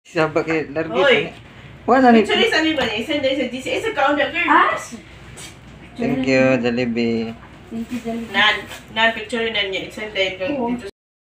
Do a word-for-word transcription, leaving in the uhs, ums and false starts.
Sabak kay largi. Oy. Wala ni. Actually, sabi ba niya, isang day sa G C, isa ka on the girl. Ah! Thank you, Jollibee. Thank you, Jollibee. Nan, nan, picture na niya, isang day Oo. dito